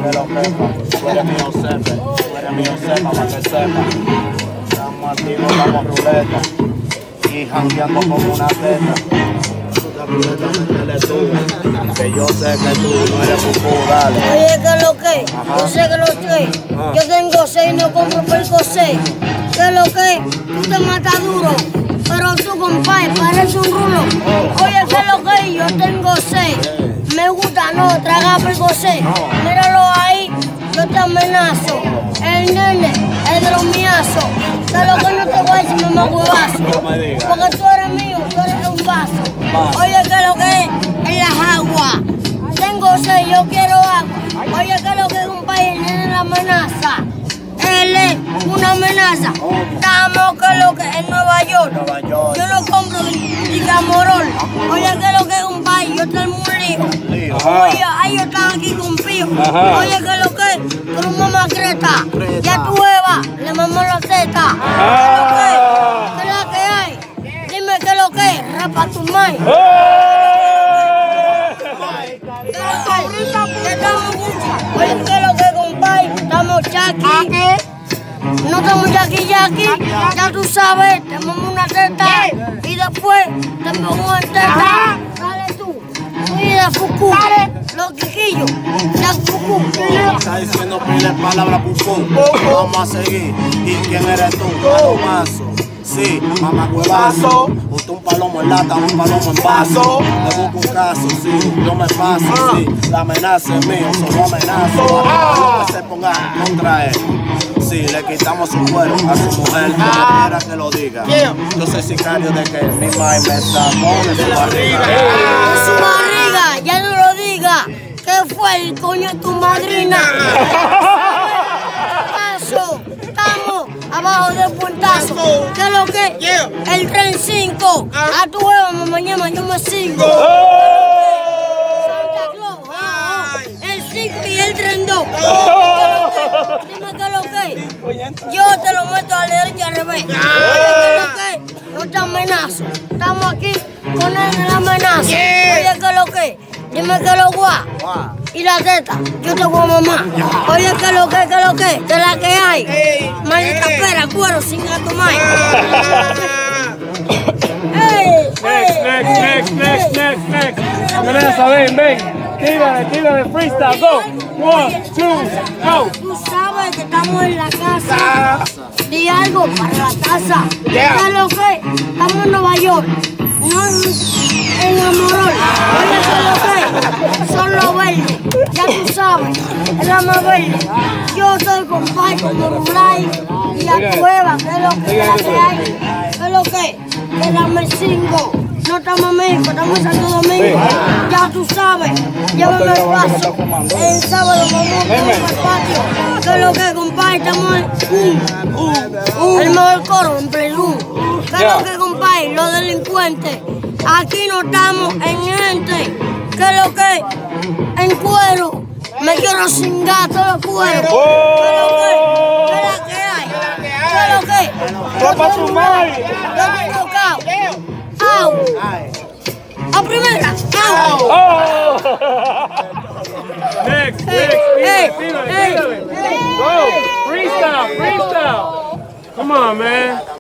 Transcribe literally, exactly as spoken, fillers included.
que lo sepa. Tú eres mío, sepa. Tú eres mío, sepa, para que sepa. Estamos activos, estamos ruleta. Y jangueando como una teta. La ruleta, métele tú. Que yo sé que tú no eres pupú, dale. Oye, ¿qué es lo que? Yo sé que lo que. Ah. Yo tengo seis y no compro perco seis. ¿Qué es lo que? Tú te matas duro. Pero tú, compadre, parece un rulo. Oye, ¿qué es lo que? Yo tengo seis. Me gusta, no, traga perco seis. Míralo ahí, yo te amenazo. El nene, el dromiazo. ¿Qué es lo que? No te voy a decir mamá huevazo? Porque tú eres mío, tú eres un vaso. Oye, ¿qué es lo que es? En las aguas. Tengo seis, yo quiero agua. Oye, ¿qué es lo que es, compadre? El nene la amenaza. Él es una amenaza. Estamos que lo que es en Nueva York. Nueva York. Yo lo compro de Camorol. Oye, que lo que es un país, yo tengo un lío. Oye, ahí yo estaba aquí con Pío. Oye, que lo que es, tú eres mamá creta. Ya tu Eva, le mamó la teta. ¿Qué lo que es? ¿Qué es la que hay? Dime qué lo que es, rapa tu mai. Oye, ¿qué es lo que, compadre? Estamos Jackie. No estamos Jackie Jackie. Ya tú sabes, te mamo una teta. Y después te pongo en teta. Dale tú. Soy de Fuku. Los quiquillos. Ya Fuku. Está diciendo pile palabras pupú. Vamos a seguir. ¿Y quién eres tú? Palomazo. Sí, mamá huevazo. Usted un palomo en lata, un palomo en vaso. Le busco un caso, sí, yo me paso, sí. La amenaza es mío, solo amenazo. A lo que se ponga contra él. Sí, le quitamos su cuero a su mujer, que no quiera que lo diga. Yo soy sicario de que mi mai me sacó de su barriga. De su barriga, ya no lo diga. ¿Qué fue el coño de tu madrina? Paso, estamos abajo del puentazo. ¿Qué es lo que? El tren cinco. A tu huevo, mañana yo me cinco. Santa Claus, ah, ah. El cinco y el tren dos. Dime qué es lo que. Yo te lo meto a la derecha al revés. Oye, ¿qué es lo que? No te amenazo. Estamos aquí con el amenaza. Oye, ¿qué es lo que? Dime qué es lo guá. Y la teta, yo te voy a mamá. Oye, ¿qué es lo que? ¿Qué es lo que? ¿Qué es la que hay? Maldita pera, cuero, sin gato más. Next, next, next, next, next, next. Amenaza, ven, ven. Tírale, tírale, freestyle, go. One, two, go. Tú sabes que estamos en la casa. Di algo para la taza. ¿Qué es lo que? Estamos en Nueva York. No en Amorol. Oye, ¿qué es lo que? Son los verdes. Ya tú sabes, es la más verde. Yo soy compadre como Rulay. Y la cueva, ¿qué es lo que? ¿Qué es la que hay? ¿Qué es lo que? Que dame cinco. No estamos en México, estamos en Santo Domingo. Ya tú sabes, llévame el paso. El sábado vamos al patio. ¿Qué es lo que, compadre? Estamos en un, el mejor coro en Playroom. ¿Qué es lo que, compadre? Los delincuentes. Aquí no estamos en gente. ¿Qué es lo que? En cuero. Me quiero cingar todo el cuero. ¿Qué es lo que? ¿Qué es la que hay? ¿Qué es lo que? Ropa tu madre. Yo estoy tocado. ¡Au! ¡A primera! ¡Au! Oh. Next, next, Hey, tírale, tírale, hey, tírale. hey. Go, freestyle, freestyle. Come on, man.